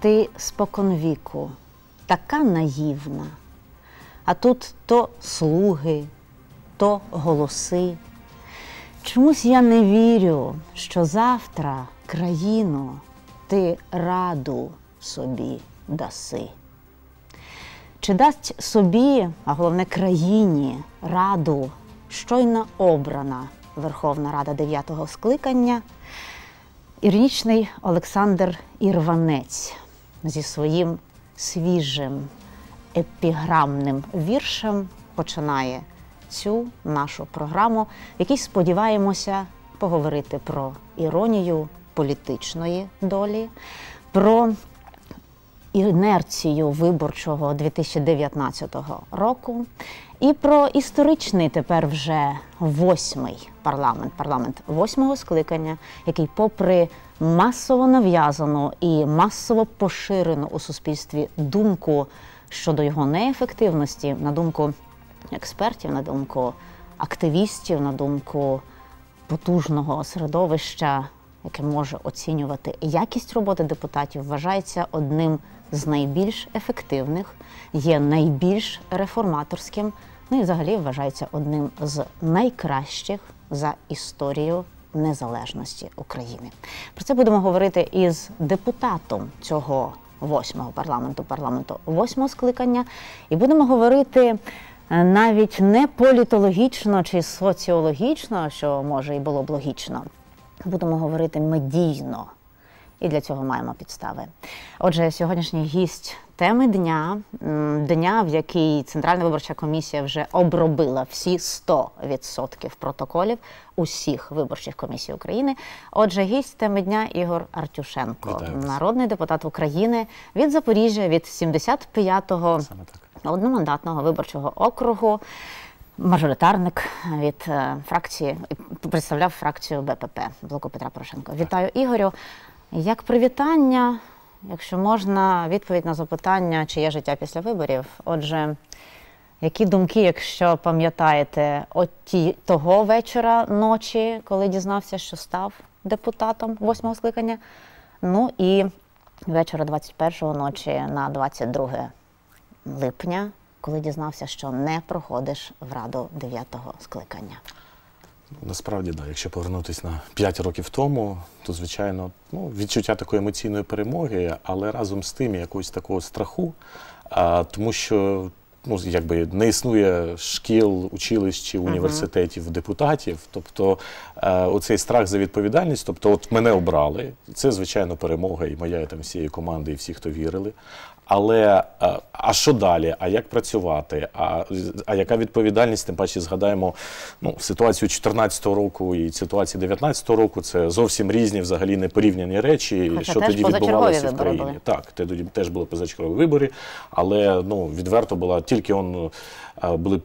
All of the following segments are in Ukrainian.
ти споконвіку така наївна, а тут то слуги, то голоси. Чомусь я не вірю, що завтра, країно, ти раду собі даси. Чи дасть собі, а головне країні, раду щойно обрана Верховна Рада 9-го скликання, іронічний Олександр Ірванець зі своїм свіжим епіграмним віршем починає цю нашу програму, в якій сподіваємося поговорити про іронію політичної долі, про інерцію виборчого 2019 року і про історичний тепер вже 8-й парламент 8-го скликання, який попри масово нав'язану і масово поширену у суспільстві думку щодо його неефективності, на думку експертів, на думку активістів, на думку потужного середовища, яке може оцінювати якість роботи депутатів, вважається одним з найбільш ефективних, є найбільш реформаторським, ну і взагалі вважається одним з найкращих за історію незалежності України. Про це будемо говорити із депутатом цього 8-го парламенту 8-го скликання, і будемо говорити навіть не політологічно чи соціологічно, що може і було б логічно, будемо говорити медійно. І для цього маємо підстави. Отже, сьогоднішній гість теми дня, в якій Центральна виборча комісія вже обробила всі 100% протоколів усіх виборчих комісій України. Отже, гість теми дня Ігор Артюшенко, народний депутат України від Запоріжжя, від 75-го одномандатного виборчого округу, мажоритарник від фракції, представляв фракцію БПП, Блоку Петра Порошенка. Вітаю, Ігорю. Як привітання, якщо можна, відповідь на запитання, чи є життя після виборів. Отже, які думки, якщо пам'ятаєте, того вечора, ночі, коли дізнався, що став депутатом 8-го скликання, ну і вечора 21-го ночі на 22 липня, коли дізнався, що не проходиш в Раду 9-го скликання? Насправді, да, якщо повернутися на 5 років тому, то, звичайно, відчуття такої емоційної перемоги, але разом з тим якогось такого страху, тому що якби не існує шкіл, училищ чи університетів депутатів, тобто оцей страх за відповідальність, тобто от мене обрали, це, звичайно, перемога і моя, і там всієї команди, і всі, хто вірили. Але, а що далі? А як працювати? А яка відповідальність? Тим паче згадаємо ситуацію 2014 року і ситуацію 2019 року. Це зовсім різні, взагалі непорівняні речі, хоча що тоді відбувалося в країні. Були. Так, тоді теж були позачергові вибори, але відверто була тільки були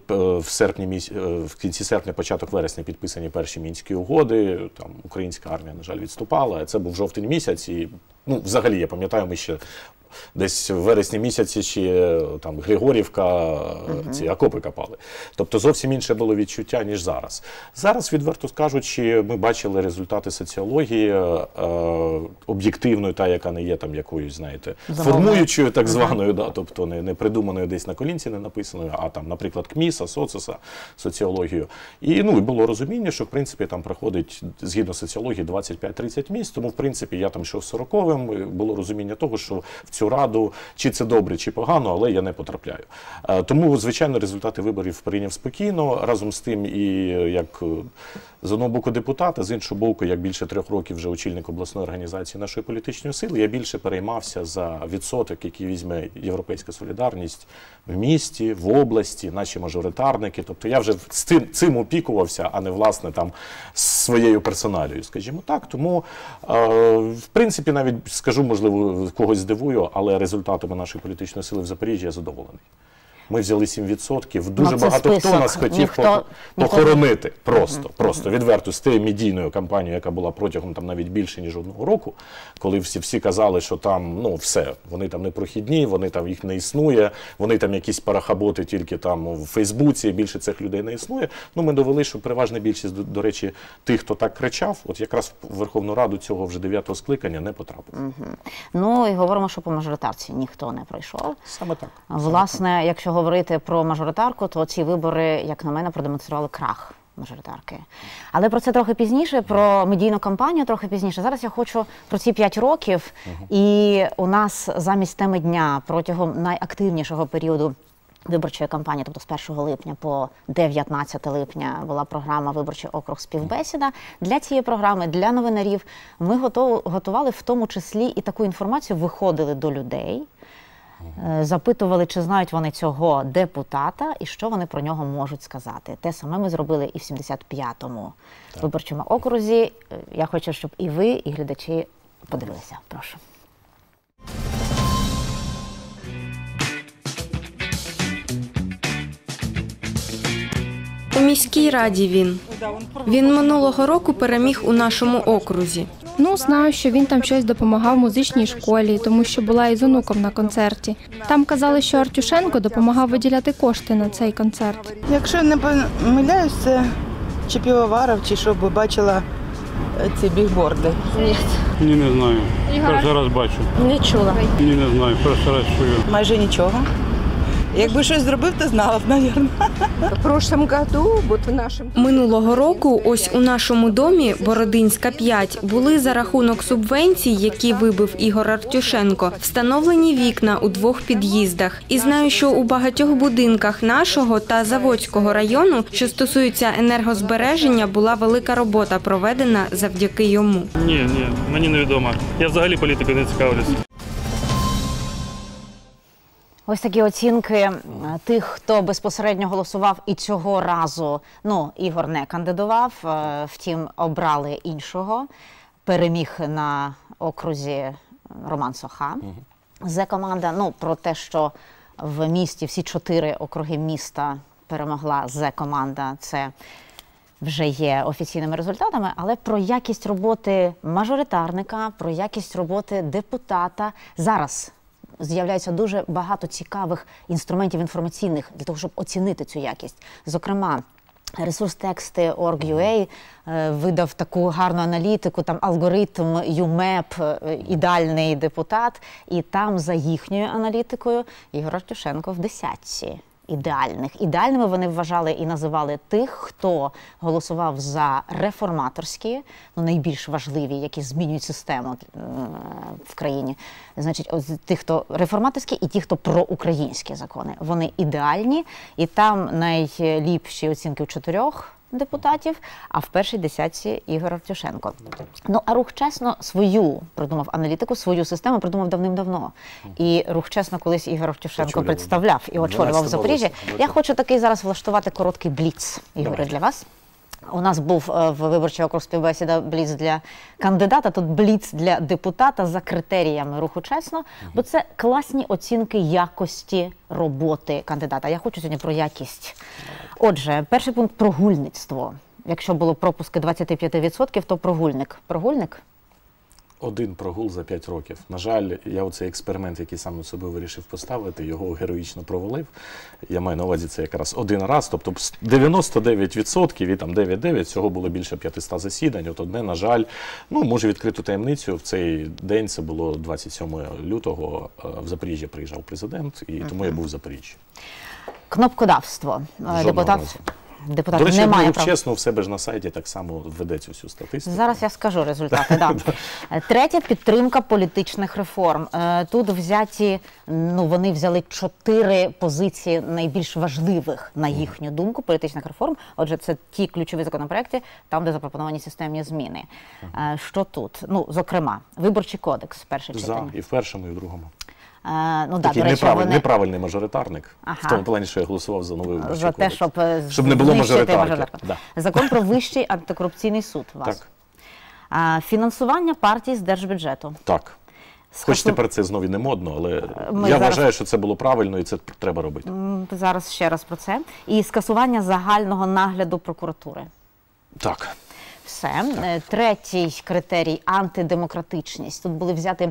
в кінці серпня, початок вересня підписані перші Мінські угоди, там українська армія, на жаль, відступала, це був жовтень місяць, і взагалі, я пам'ятаю, ми ще десь в вересні місяці ще там Григорівка, ці окопи копали. Тобто зовсім інше було відчуття, ніж зараз. Зараз, відверто кажучи, ми бачили результати соціології об'єктивної, та, яка не є там якоюсь, знаєте, формуючою так званою, да, тобто не придуманою десь на колінці, не написаною, а там, наприклад, КМІСа, соцеса, соціологію. І було розуміння, що, в принципі, там проходить, згідно соціології, 25-30 місць, тому, в принципі, я там йшов 40-м, було розуміння того, що в цю раду, чи це добре, чи погано, але я не потрапляю. Тому, звичайно, результати виборів прийняв спокійно, разом з тим і як з одного боку депутата, з іншого боку, як більше 3 років вже очільник обласної організації нашої політичної сили, я більше переймався за відсоток, який візьме Європейська солідарність в місті, в області, наші мажоритарники. Тобто я вже цим опікувався, а не, власне, там своєю персоналією, скажімо так. Тому, в принципі, навіть скажу, можливо, когось здивую, але результатами нашої політичної сили в Запоріжжі я задоволений. Ми взяли 7%. Дуже це багато список. хто нас хотів похоронити. Просто відверто з тією медійною кампанією, яка була протягом там навіть більше, ніж одного року, коли всі казали, що там, ну, все, вони там не прохідні, вони там, їх не існує, вони там якісь парахаботи тільки там в Фейсбуці, більше цих людей не існує. Ну, ми довели, що переважна більшість, до речі, тих, хто так кричав, от якраз в Верховну Раду цього вже 9-го скликання не потрапив. Ну, і говоримо, що по мажоритарці ніхто не пройшов. Саме так. Власне, якщо говорити про мажоритарку, то ці вибори, як на мене, продемонстрували крах мажоритарки. Але про це трохи пізніше, про медійну кампанію трохи пізніше. Зараз я хочу про ці 5 років. І у нас замість теми дня протягом найактивнішого періоду виборчої кампанії, тобто з 1 липня по 19 липня була програма «Виборчий округ Співбесіда». Для цієї програми, для новинарів ми готували в тому числі і таку інформацію, виходили до людей, запитували, чи знають вони цього депутата і що вони про нього можуть сказати. Те саме ми зробили і в 75-му виборчому окрузі. Я хочу, щоб і ви, і глядачі подивилися. Прошу. У міській раді він. Він минулого року переміг у нашому окрузі. Ну, знаю, що він там щось допомагав музичній школі, тому що була із онуком на концерті. Там казали, що Артюшенко допомагав виділяти кошти на цей концерт. Якщо не помиляюсь, це чи Півоваров, чи що, бо бачила ці бігборди. Ні, не знаю. Перший раз бачу. Не чула. Ні, не знаю. Перший раз чую. Майже нічого. Якби щось зробив, то знала б, мабуть. Минулого року ось у нашому домі, Бородинська, 5, були за рахунок субвенцій, які вибив Ігор Артюшенко, встановлені вікна у 2 під'їздах. І знаю, що у багатьох будинках нашого та Заводського району, що стосується енергозбереження, була велика робота проведена завдяки йому. Ні, мені невідомо. Я взагалі політикою не цікавлюсь. Ось такі оцінки тих, хто безпосередньо голосував і цього разу. Ну, Ігор не кандидував, втім, обрали іншого. Переміг на окрузі Роман Соха. Зе-команда, ну, про те, що в місті всі 4 округи міста перемогла Зе-команда, це вже є офіційними результатами, але про якість роботи мажоритарника, про якість роботи депутата зараз з'являється дуже багато цікавих інструментів інформаційних для того, щоб оцінити цю якість. Зокрема, ресурс тексти Org.ua видав таку гарну аналітику, там алгоритм UMAP, ідеальний депутат, і там за їхньою аналітикою Ігор Артюшенко в 10-ці. Ідеальними вони вважали і називали тих, хто голосував за реформаторські, ну, найбільш важливі, які змінюють систему в країні. Значить, тих, хто реформаторські, і ті, хто проукраїнські закони. Вони ідеальні, і там найліпші оцінки у 4 депутатів, а в першій 10-ці Ігор Артюшенко. Ну, а Рух Чесно свою придумав аналітику, свою систему придумав давним-давно. І Рух Чесно колись Ігор Артюшенко представляв і очолював Запоріжжя. Я хочу такий зараз влаштувати короткий бліц, Ігоре, для вас. У нас був в виборчий округ Співбесіда бліц для кандидата, тут бліц для депутата за критеріями Руху Чесно, бо це класні оцінки якості роботи кандидата. Я хочу сьогодні про якість. Отже, перший пункт – прогульництво. Якщо було пропуски 25%, то прогульник. Прогульник? 1 прогул за 5 років. На жаль, я оцей експеримент, який сам над собою вирішив поставити, його героїчно провалив. Я маю на увазі це якраз 1 раз. Тобто 99% і там 9,9 цього було більше 500 засідань. От одне, на жаль, ну, можу відкриту таємницю. В цей день, це було 27 лютого, в Запоріжжя приїжджав президент, і тому я був в Запоріжжі. Кнопкодавство. Депутат До речі, немає прав... чесно, в себе ж на сайті так само ведеться всю статистику. Зараз я скажу результати. Да. Третє – підтримка політичних реформ. Тут взяті, ну, вони взяли 4 позиції найбільш важливих, на їхню думку, політичних реформ. Отже, це ті ключові законопроекти, там, де запропоновані системні зміни. Що тут? Ну, зокрема, Виборчий кодекс, перше читання. За, і в першому, і в другому. Ну, такий до речі, неправильний мажоритарник. В тому плані, що я голосував за новий виборчий за кодекс. те, щоб не було мажоритарки. Да. Закон про Вищий антикорупційний суд у вас. Так. Фінансування партій з держбюджету. Так. Хоч тепер це знову і не модно, але Ми я зараз- вважаю, що це було правильно і це треба робити. Зараз ще раз про це. І скасування загального нагляду прокуратури. Так. Все. Третій критерій – антидемократичність. Тут були взяті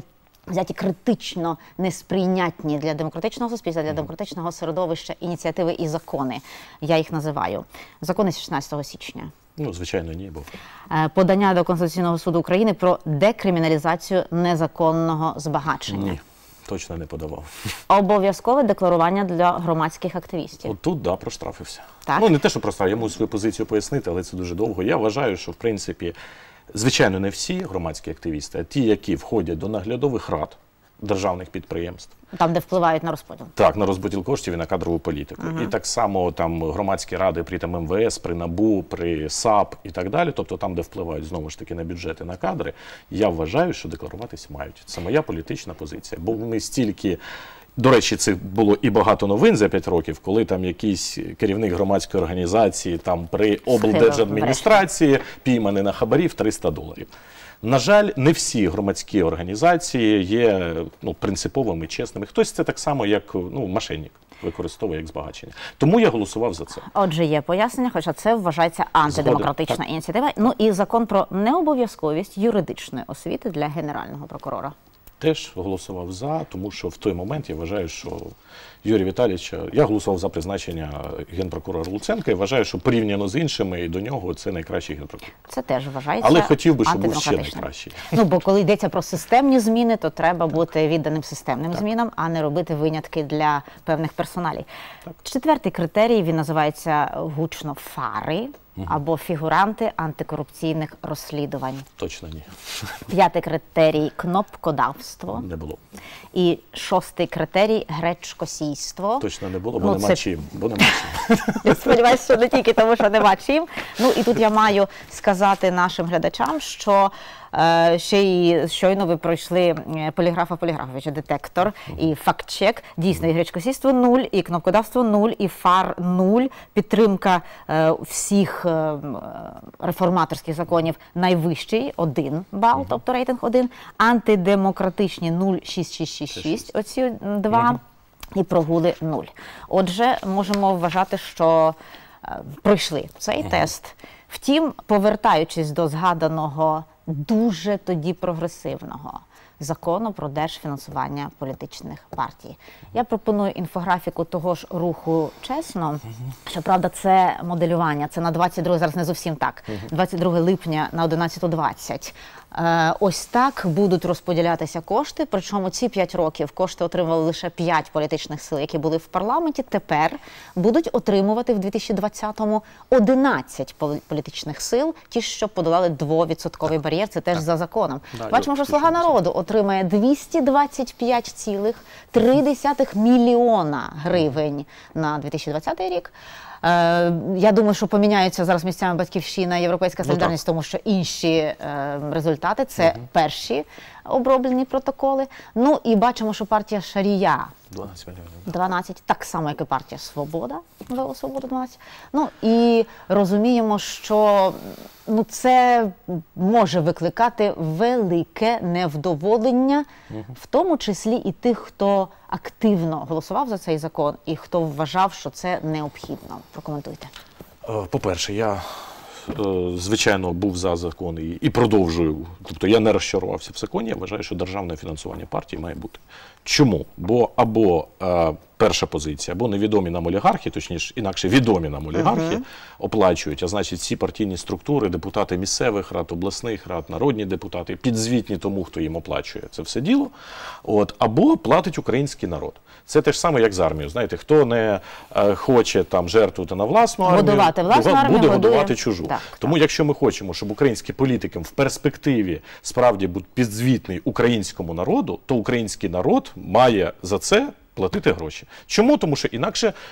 критично несприйнятні для демократичного суспільства, для демократичного середовища ініціативи і закони. Я їх називаю. Закони 16 січня. Ну, звичайно, ні, бо Подання до Конституційного суду України про декриміналізацію незаконного збагачення. ні, точно не подавав. Обов'язкове декларування для громадських активістів. От тут, да, проштрафився. Так. Ну, не те, що проштрафив, я можу свою позицію пояснити, але це дуже довго. Я вважаю, що, в принципі, звичайно, не всі громадські активісти, а ті, які входять до наглядових рад державних підприємств, Там, де впливають на розподіл. так, на розподіл коштів і на кадрову політику. І так само там громадські ради при там МВС, при НАБУ, при САП і так далі, тобто там, де впливають знову ж таки на бюджети, на кадри, я вважаю, що декларуватись мають. Це моя політична позиція. Бо ми стільки... До речі, це було і багато новин за 5 років, коли там якийсь керівник громадської організації там при облдержадміністрації пійманий на хабарів $300. На жаль, не всі громадські організації є принциповими, чесними. Хтось це так само, як мошенник використовує як збагачення. Тому я голосував за це. Отже, є пояснення, хоча це вважається антидемократична Згоден, ініціатива. Ну і закон про необов'язковість юридичної освіти для Генерального прокурора. Теж голосував за, тому що в той момент я вважаю, що Юрій Віталійович, я голосував за призначення генпрокурора Луценка і вважаю, що порівняно з іншими до нього це найкращий генпрокурор. Це теж вважається Але хотів би, щоб був ще антидемократичним. найкращий. Ну, бо коли йдеться про системні зміни, то треба бути відданим системним змінам, а не робити винятки для певних персоналій. Четвертий критерій, він називається гучно фари або фігуранти антикорупційних розслідувань. Точно ні. П'ятий критерій – кнопкодавство. Не було. І шостий критерій – гречкосійство. Точно не було, бо нема це- чим. Бо нема чим. Я сподіваюся, що не тільки тому, що нема чим. Ну і тут я маю сказати нашим глядачам, що ще й щойно ви пройшли поліграфа Поліграфовича, детектор і факт-чек. Дійсно, і гречкосійство 0, і кнопкодавство 0, і фар 0. Підтримка всіх реформаторських законів найвищий – 1 бал, тобто рейтинг 1. Антидемократичні 0,6666, оці 2. І прогули 0. Отже, можемо вважати, що пройшли цей тест. Втім, повертаючись до згаданого дуже тоді прогресивного закону про держфінансування політичних партій. Я пропоную інфографіку того ж руху «Чесно». Щоправда, це моделювання, це на 22, зараз не зовсім так, 22 липня на 11:20. Ось так будуть розподілятися кошти, причому ці 5 років кошти отримували лише 5 політичних сил, які були в парламенті. Тепер будуть отримувати в 2020-му 11 політичних сил, ті, що подолали 2% бар'єр, це теж за законом. Да, Бачимо, що «Слуга народу» отримає 225,3 мільйона гривень на 2020 рік. Я думаю, що поміняються зараз місцями «Батьківщина» і «Європейська солідарність», тому що інші результати – це перші оброблені протоколи. Ну і бачимо, що партія «Шарія» 12 мільйонів. 12, так само, як і партія «Свобода», ВО «Свобода» 12. Ну і розуміємо, що це може викликати велике невдоволення, в тому числі і тих, хто активно голосував за цей закон і хто вважав, що це необхідно. Прокоментуйте. По-перше, я, звичайно, був за закон і продовжую. Тобто я не розчарувався в законі, я вважаю, що державне фінансування партії має бути. Чому? Бо або перша позиція, або невідомі нам олігархи, точніше, інакше відомі нам олігархи, оплачують, а значить всі партійні структури, депутати місцевих рад, обласних рад, народні депутати, підзвітні тому, хто їм оплачує це все діло, або платить український народ. Це те ж саме, як з армією. Знаєте, хто не хоче там жертвувати на власну армію, Годувати власну армію, буде годує. годувати чужу. Так, Тому якщо ми хочемо, щоб українські політики в перспективі справді будуть підзвітний українському народу, то український народ має за це платити гроші. Чому? Тому що інакше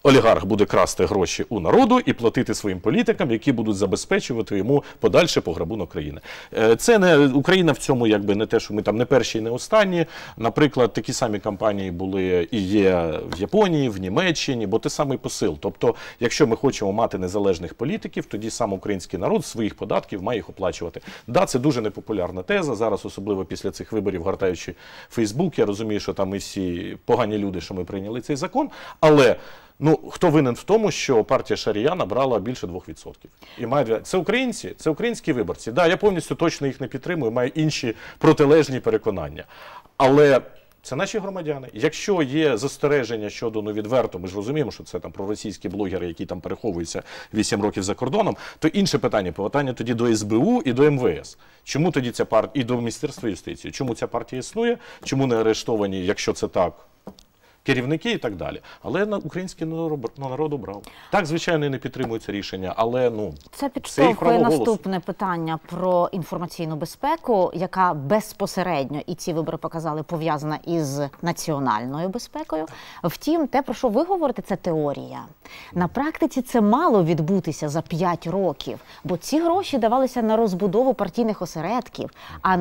олігарх буде красти гроші у народу і платити своїм політикам, які будуть забезпечувати йому подальший пограбунок країни. Це не Україна в цьому якби не те, що ми там не перші і не останні. Наприклад, такі самі кампанії були і є в Японії, в Німеччині, бо те самий посил. Тобто, якщо ми хочемо мати незалежних політиків, тоді сам український народ з своїх податків має їх оплачувати. Да, це дуже непопулярна теза. Зараз, особливо після цих виборів, гортаючи Фейсбук, я розумію, що там ми всі погані люди, що ми прийняли цей закон, але хто винен в тому, що партія Шарія набрала більше 2%? І має... Це українці, це українські виборці. Да, я повністю точно їх не підтримую, маю інші протилежні переконання. Але це наші громадяни. Якщо є застереження щодо відверто, ми ж розуміємо, що це там проросійські блогери, які там переховуються 8 років за кордоном, то інше питання тоді до СБУ і до МВС. Чому тоді ця партія, і до Міністерства юстиції, чому ця партія існує, чому не арештовані, якщо це так, керівники і так далі. Але український народ обрав. Так, звичайно, і не підтримується рішення, але це підштовхує наступне питання про інформаційну безпеку, яка безпосередньо, і ці вибори показали, пов'язана із національною безпекою. Втім, те, про що ви говорите, це теорія. На практиці це мало відбутися за 5 років, бо ці гроші давалися на розбудову партійних осередків, а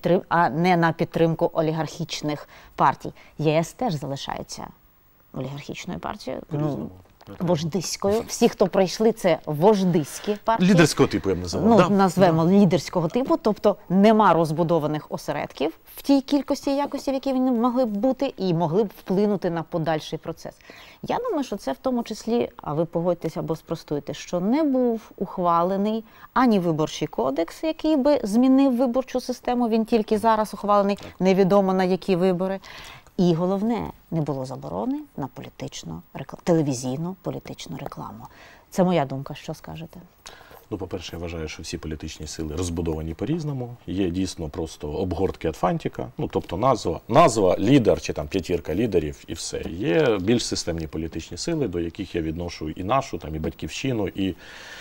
не на підтримку олігархічних партій. ЄС теж залишається олігархічною партією, вождиською. Всі, хто пройшли, це вождиські партії. Лідерського типу, я б називав. Назвемо лідерського типу, тобто нема розбудованих осередків в тій кількості і якості, в якій вони могли б бути, і могли б вплинути на подальший процес. Я думаю, що це в тому числі, а ви погодьтеся або спростуєте, що не був ухвалений ані виборчий кодекс, який би змінив виборчу систему, він тільки зараз ухвалений, невідомо на які вибори. І головне, не було заборони на телевізійну політичну рекламу. Це моя думка. Що скажете? По-перше, я вважаю, що всі політичні сили розбудовані по-різному. Є дійсно просто обгортки від фантика, тобто назва, лідер чи там 5 лідерів і все. Є більш системні політичні сили, до яких я відношу і нашу, і Батьківщину, і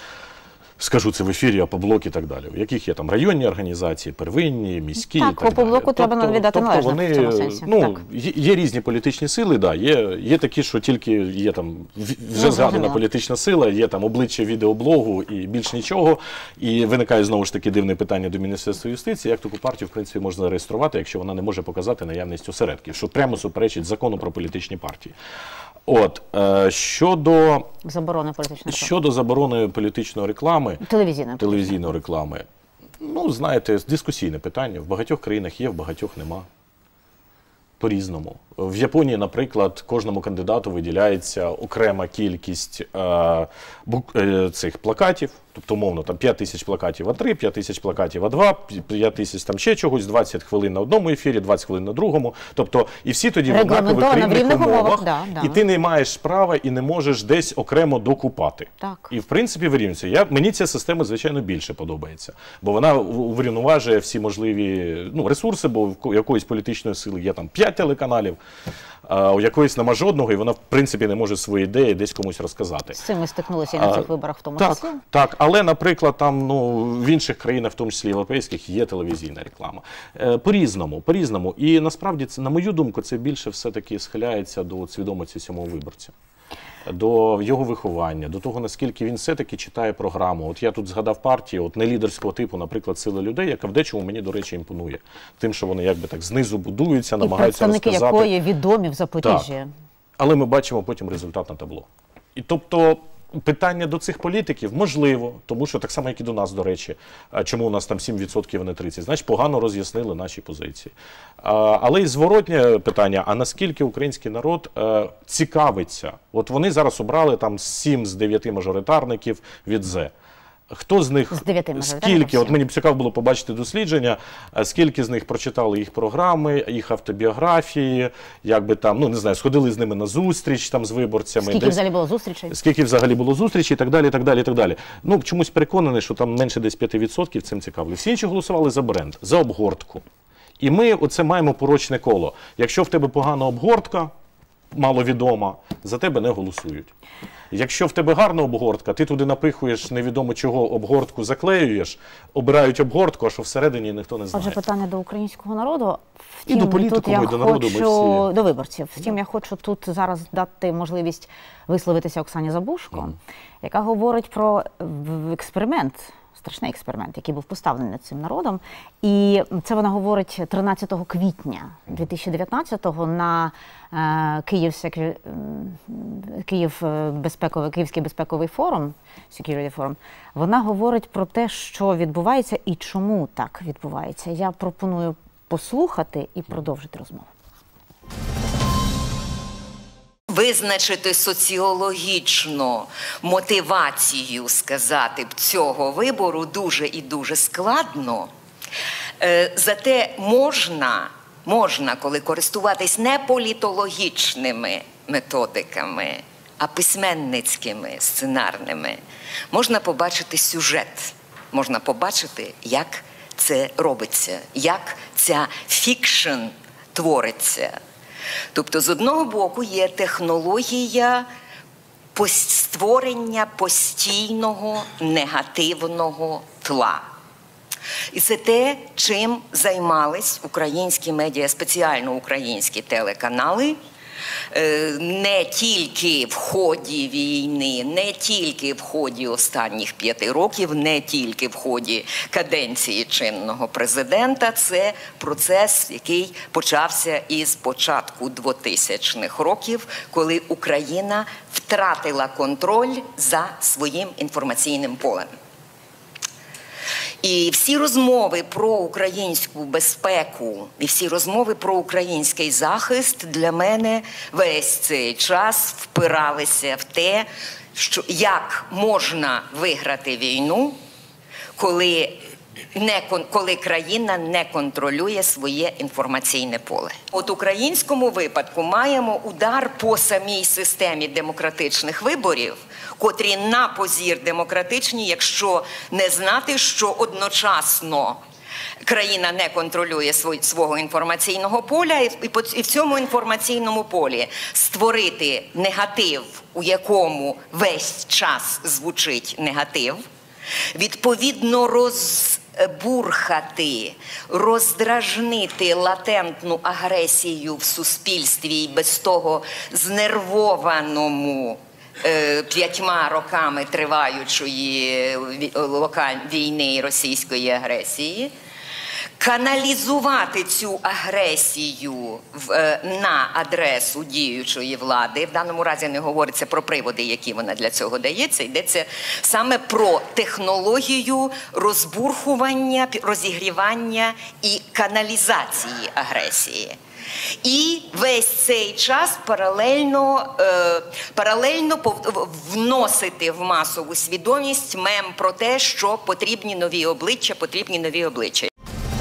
скажу це в ефірі, «Опоблок» і так далі, у яких є там районні організації, первинні, міські і так далі. «Опоблоку» треба навідати належно в цьому сенсі. Є різні політичні сили, да, є такі, що тільки є там вже згадана політична сила, є там обличчя відеоблогу і більш нічого. І виникає знову ж таки дивне питання до Міністерства юстиції, як таку партію, в принципі, можна зареєструвати, якщо вона не може показати наявність осередків, що прямо суперечить закону про політичні партії. Щодо заборони політичної реклами, телевізійної реклами, знаєте, дискусійне питання. В багатьох країнах є, в багатьох нема. По-різному. В Японії, наприклад, кожному кандидату виділяється окрема кількість цих плакатів, тобто, умовно, там 5 тисяч плакатів А3, 5 тисяч плакатів А2, 5 тисяч там ще чогось, 20 хвилин на одному ефірі, 20 хвилин на другому. Тобто, і всі тоді в однакових рівних умовах, і ти не маєш права і не можеш десь окремо докупати. Так. І, в принципі, вирівнюється. Мені ця система, звичайно, більше подобається, бо вона врівноважує всі можливі ресурси, бо у якоїсь політичної сили є там 5 телеканалів, а у якоїсь нема жодного, і вона, в принципі, не може свої ідеї десь комусь розказати. З цим ми стикнулися і на цих виборах в тому числі. Так, але, наприклад, там, в інших країнах, в тому числі європейських, є телевізійна реклама. По-різному. І, насправді, на мою думку, це більше все-таки схиляється до свідомості самого виборця. До його виховання, до того, наскільки він все-таки читає програму. Я тут згадав партію, не лідерського типу, наприклад, «Сила людей», яка в дечому мені, до речі, імпонує. Тим, що вони якби так знизу будуються, намагаються розказати. І представники якої відомі в Запоріжжі. Так. Але ми бачимо потім результат на табло. І тобто питання до цих політиків можливо, тому що так само, як і до нас, до речі, чому у нас там 7%, а не 30%, значить погано роз'яснили наші позиції. Але і зворотнє питання, а наскільки український народ цікавиться? Вони зараз обрали там 7 з 9 мажоритарників від ЗЕ. Хто з них, скільки, мені б цікаво було побачити дослідження, скільки з них прочитали їх програми, їх автобіографії, якби там, не знаю, сходили з ними на зустріч там з виборцями. Скільки взагалі було зустрічей? Скільки взагалі було зустрічей і так далі, і так далі, і так далі. Чомусь переконаний, що там менше десь 5% цим цікавили. Всі інші голосували за бренд, за обгортку. І ми маємо порочне коло. Якщо в тебе погана обгортка, маловідома, за тебе не голосують. Якщо в тебе гарна обгортка, ти туди напихуєш невідомо чого обгортку, заклеюєш, обирають обгортку, а що всередині ніхто не знає. Отже, питання до українського народу. І до політикуму, і до народу, ми всі. До виборців. Втім, я хочу тут зараз дати можливість висловитися Оксані Забужко, яка говорить про експеримент, страшний експеримент, який був поставлений над цим народом. І це вона говорить 13 квітня 2019-го на Київський безпековий форум, Security Forum. Вона говорить про те, що відбувається і чому так відбувається. Я пропоную послухати і продовжити розмову. Визначити соціологічну мотивацію, сказати б, цього вибору дуже і дуже складно. Зате можна, коли користуватись не політологічними методиками, а письменницькими, сценарними, можна побачити сюжет, можна побачити, як це робиться, як ця фікшн твориться. Тобто, з одного боку, є технологія створення постійного негативного тла. І це те, чим займались українські медіа, спеціально українські телеканали, не тільки в ході війни, не тільки в ході останніх 5 років, не тільки в ході каденції чинного президента. Це процес, який почався із початку 2000-х років, коли Україна втратила контроль за своїм інформаційним полем. І всі розмови про українську безпеку і всі розмови про український захист для мене весь цей час впиралися в те, що як можна виграти війну, коли країна не контролює своє інформаційне поле. От в українському випадку маємо удар по самій системі демократичних виборів, котрі на позір демократичні, якщо не знати, що одночасно країна не контролює свого інформаційного поля, і в цьому інформаційному полі створити негатив, у якому весь час звучить негатив, відповідно розбурхати, роздражнити латентну агресію в суспільстві і без того знервованому 5 роками триваючої війни і російської агресії, каналізувати цю агресію на адресу діючої влади. В даному разі не говориться про приводи, які вона для цього дається. Йдеться саме про технологію розбурхування, розігрівання і каналізації агресії. І весь цей час паралельно вносити в масову свідомість мем про те, що потрібні нові обличчя.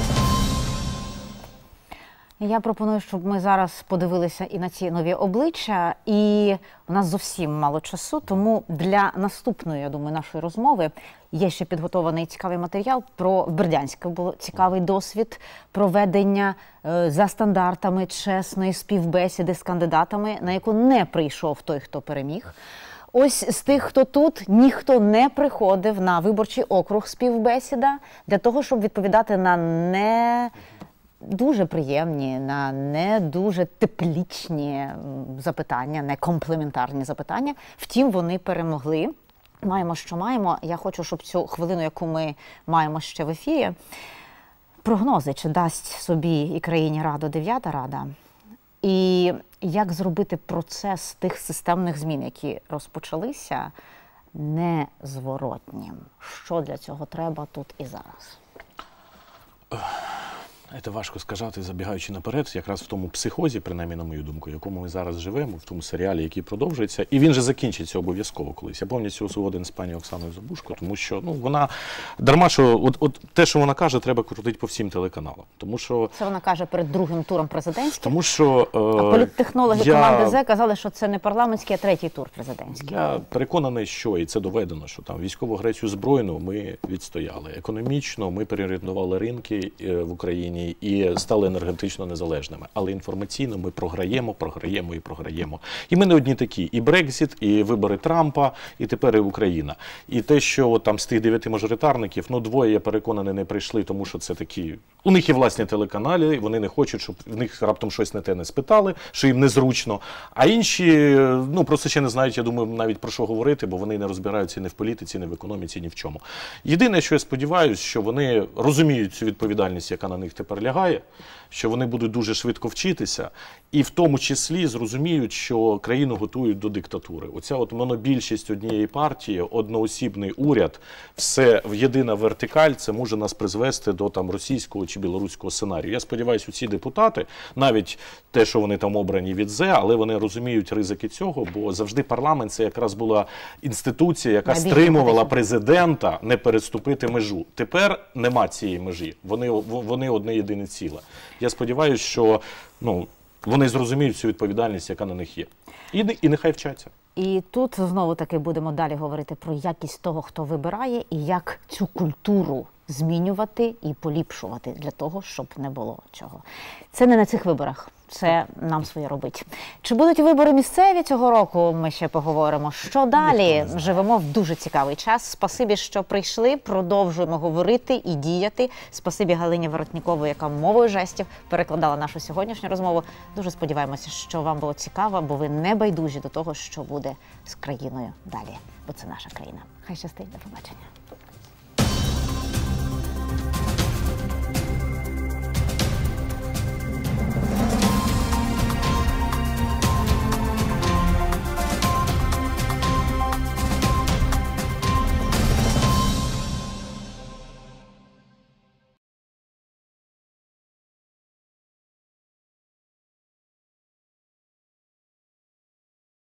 Я пропоную, щоб ми зараз подивилися і на ці нові обличчя, і у нас зовсім мало часу, тому для наступної, я думаю, нашої розмови є ще підготований цікавий матеріал про Бердянське. Був цікавий досвід проведення за стандартами чесної співбесіди з кандидатами, на яку не прийшов той, хто переміг. Ось з тих, хто тут, ніхто не приходив на виборчий округ співбесіда для того, щоб відповідати на не дуже приємні, на не дуже теплічні запитання, не компліментарні запитання. Втім, вони перемогли. Маємо, що маємо. Я хочу, щоб цю хвилину, яку ми маємо ще в ефірі, прогнози, чи дасть собі і країні раду 9-та Рада, і як зробити процес тих системних змін, які розпочалися, незворотнім. Що для цього треба тут і зараз? Це важко сказати, забігаючи наперед, якраз в тому психозі, принаймні на мою думку, в якому ми зараз живемо, в тому серіалі, який продовжується, і він же закінчиться обов'язково колись. Я повністю згоден з пані Оксаною Забужко, тому що вона дарма, що от те, що вона каже, треба крутити по всім телеканалам. Тому що це вона каже перед другим туром президентським. Тому що а політтехнологи команди ЗЕ казали, що це не парламентський, а третій тур президентський. Я переконаний, що і це доведено, що там військову агресію збройну ми відстояли. Економічно ми переорієнтували ринки в Україні. країні і стали енергетично незалежними. Але інформаційно ми програємо і програємо. І ми не одні такі. І Брекзит, і вибори Трампа, і тепер і Україна. І те, що там з тих 9 мажоритарників, ну, 2, я переконаний, не прийшли, тому що це такі... У них є власні телеканали, вони не хочуть, щоб в них раптом щось не те не спитали, що їм незручно. А інші, ну, просто ще не знають, я думаю, навіть про що говорити, бо вони не розбираються ні в політиці, ні в економіці, ні в чому. Єдине, що я сподіваюся, що вони розуміють цю відповідальність, яка на них тепер лягає, що вони будуть дуже швидко вчитися, і в тому числі зрозуміють, що країну готують до диктатури. Оця от монобільшість однієї партії, одноосібний уряд, все в єдина вертикаль, це може нас призвести до там російського чи білоруського сценарію. Я сподіваюся, ці депутати, навіть те, що вони там обрані від ЗЕ, але вони розуміють ризики цього, бо завжди парламент це якраз була інституція, яка стримувала президента не переступити межу. Тепер нема цієї межі. Вони одне єдине ціле. Я сподіваюся, що вони зрозуміють всю відповідальність, яка на них є. І нехай вчаться. І тут знову-таки будемо далі говорити про якість того, хто вибирає, і як цю культуру змінювати і поліпшувати для того, щоб не було чого. Це не на цих виборах. Це нам своє робить. Чи будуть вибори місцеві цього року, ми ще поговоримо. Що далі? Живемо в дуже цікавий час. Спасибі, що прийшли. Продовжуємо говорити і діяти. Спасибі Галині Воротніковій, яка мовою жестів перекладала нашу сьогоднішню розмову. Дуже сподіваємося, що вам було цікаво, бо ви не байдужі до того, що буде з країною далі. Бо це наша країна. Хай щастить. До побачення.